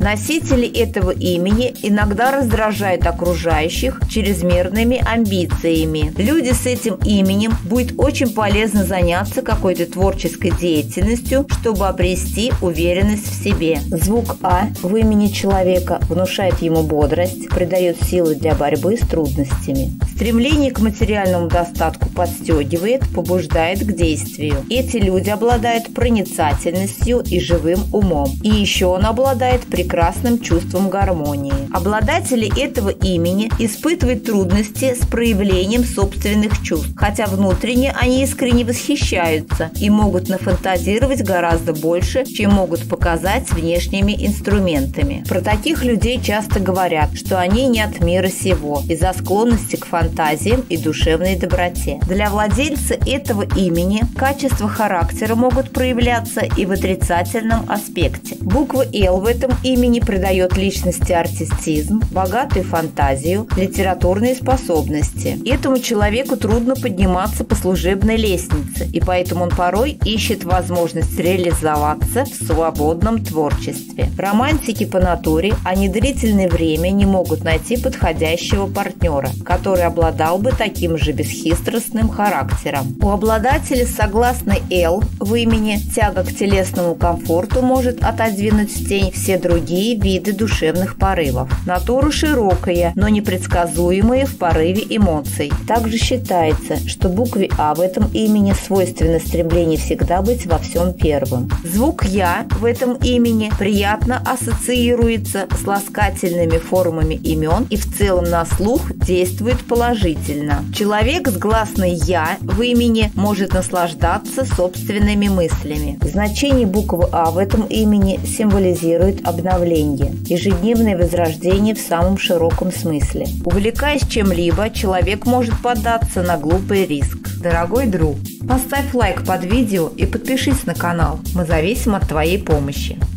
Носители этого имени иногда раздражают окружающих чрезмерными амбициями. Люди с этим именем будет очень полезно заняться какой-то творческой деятельностью, чтобы обрести уверенность в себе. Звук «а» в имени человека внушает ему бодрость, придает силы для борьбы с трудностями. Стремление к материальному достатку подстегивает, побуждает к действию. Эти люди обладают проницательностью и живым умом. И еще он обладает прекрасным чувством гармонии. Обладатели этого имени испытывают трудности с проявлением собственных чувств, хотя внутренне они искренне восхищаются и могут нафантазировать гораздо больше, чем могут показать внешними инструментами. Про таких людей часто говорят, что они не от мира сего из-за склонности к фантазиям и душевной доброте. Для владельца этого имени качества характера могут проявляться и в отрицательном аспекте. Буква «Л» в этом имени придает личности артистизм, богатую фантазию, литературные способности. Этому человеку трудно подниматься по служебной лестнице, и поэтому он порой ищет возможность реализоваться в свободном творчестве. Романтики по натуре, они длительное время не могут найти подходящего партнера, который обладал бы таким же бесхитростным характером. У обладателя согласной «Л» в имени тяга к телесному комфорту может отодвинуть в тень все другие виды душевных порывов. Натура широкая, но непредсказуемая в порыве эмоций. Также считается, что букве «А» в этом имени свойственно стремление всегда быть во всем первым. Звук «Я» в этом имени приятно ассоциируется с ласкательными формами имен и в целом на слух действует положительно. Человек с гласной «Я» в имени может наслаждаться собственными мыслями. Значение буквы «А» в этом имени символизирует обновление, ежедневное возрождение в самом широком смысле. Увлекаясь чем-либо, человек может поддаться на глупый риск. Дорогой друг, поставь лайк под видео и подпишись на канал. Мы зависим от твоей помощи.